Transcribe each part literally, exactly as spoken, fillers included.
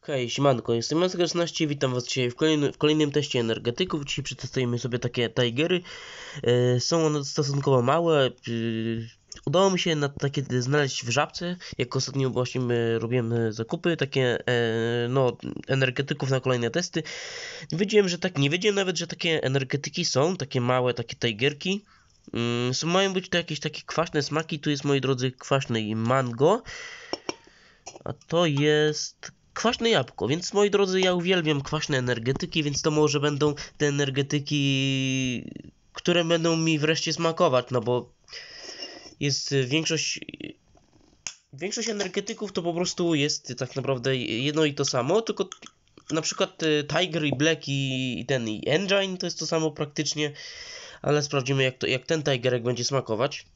Hej, siemanko, jestem Jacek szesnaście, witam was dzisiaj w kolejnym, w kolejnym teście energetyków. Dzisiaj przetestujemy sobie takie Tigery. E, są one stosunkowo małe. E, udało mi się na takie znaleźć w Żabce, jak ostatnio właśnie robiłem zakupy, takie e, no, energetyków na kolejne testy. Wiedziałem, że tak, nie wiedziałem nawet, że takie energetyki są, takie małe, takie Tigerki. Mm, są, mają być to jakieś takie kwaśne smaki, tu jest, moi drodzy, kwaśne i mango. A to jest kwaśne jabłko, więc moi drodzy, ja uwielbiam kwaśne energetyki, więc to może będą te energetyki, które będą mi wreszcie smakować, no bo jest większość większość energetyków to po prostu jest tak naprawdę jedno i to samo, tylko na przykład Tiger i Black i, i ten i Engine to jest to samo praktycznie, ale sprawdzimy jak, to, jak ten Tigerek będzie smakować.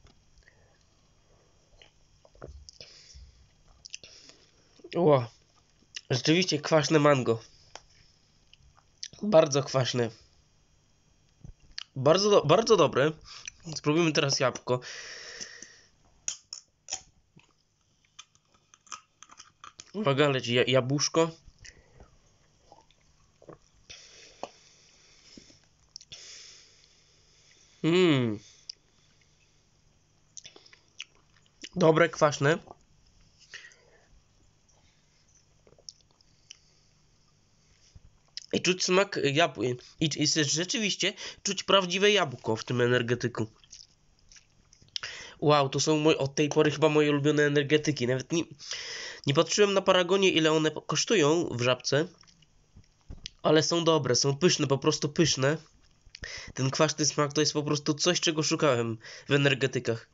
Ło. Rzeczywiście kwaśne mango. Bardzo kwaśne. Bardzo, do, bardzo dobre. Spróbujmy teraz jabłko. Uwaga, leci jabłuszko. Mmm. Dobre, kwaśne. I czuć smak jabłka. I, I rzeczywiście czuć prawdziwe jabłko w tym energetyku. Wow, to są moje, od tej pory chyba moje ulubione energetyki. Nawet nie, nie patrzyłem na Paragonie, ile one kosztują w Żabce. Ale są dobre, są pyszne, po prostu pyszne. Ten kwaśny smak to jest po prostu coś, czego szukałem w energetykach.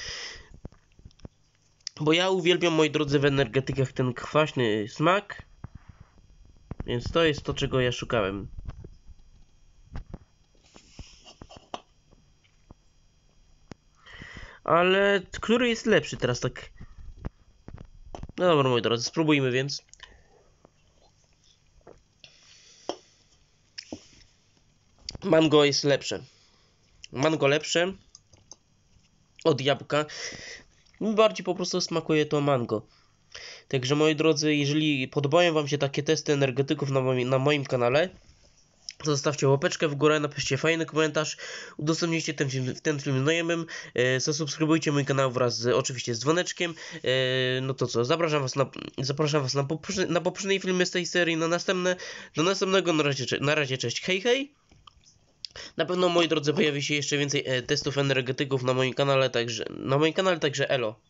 Bo ja uwielbiam, moi drodzy, w energetykach ten kwaśny smak. Więc to jest to, czego ja szukałem. Ale który jest lepszy teraz tak? No dobra, moi drodzy, spróbujmy więc. Mango jest lepsze. Mango lepsze od jabłka. Mi bardziej po prostu smakuje to mango. Także moi drodzy, jeżeli podobają wam się takie testy energetyków na moim, na moim kanale, to zostawcie łapeczkę w górę, napiszcie fajny komentarz, udostępnijcie ten film, ten film znajomym, e, zasubskrybujcie mój kanał wraz z, oczywiście z dzwoneczkiem. E, no to co, zapraszam was na, zapraszam was na, poprzednie, na poprzednie filmy z tej serii, na następne, do następnego, na razie, na razie cześć, hej hej! Na pewno, moi drodzy, pojawi się jeszcze więcej e, testów energetyków na moim kanale, także na moim kanale, także elo.